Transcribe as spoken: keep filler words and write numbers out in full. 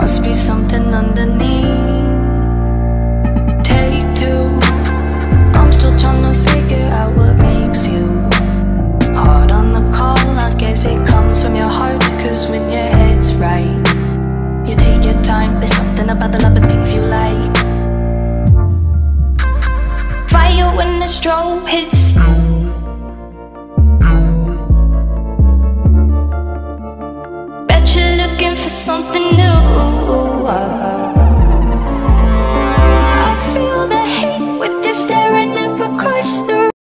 must be something underneath. Take two, I'm still trying to figure out what makes you hard on the call. I guess it comes from your heart, cause when your head's right, you take your time. There's something about the love of things you like. Fire when the strobe hits you. Bet you're looking for something